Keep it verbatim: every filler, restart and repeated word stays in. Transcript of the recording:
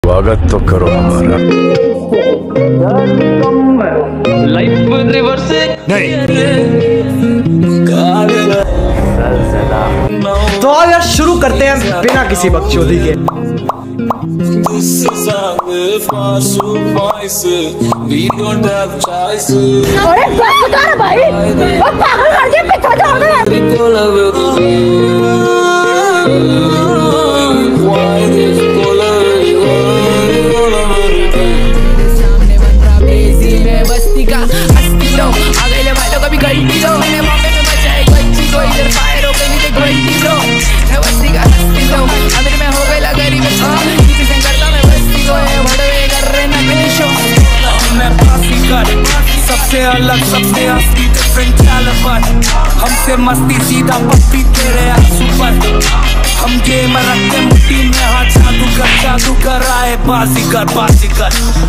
स्वागत तो करो हमारा। लाइफ रिवर्स नहीं तो यार शुरू करते हैं बिना किसी बकचोदी के। अरे बस कर भाई, और पागल कर दिया पिछा जाओ ना। सामने बन रहा बेसी में बस्ती का हस्ती लो, आगे ले भाई लोग अभी घंटी लो, मैं बॉम्बे में बचाए बच्ची को इधर फायर हो गई देख घंटी लो, मैं बस्ती का हस्ती लो, अमीर में हो गई गरीब किसी से करता मैं बस्ती को है भड़वे कर रहे ना बिल्ली शो। मैं पासी कर सबसे अलग सबसे असली डिफरेंट कैलिबर, हमसे मस्ती सीधा पप्पी तेरे आंसू पर, हम गेम रखते मुट्ठी में हाथ जादू कर जादू कर आए बाजीगर बाजीगर।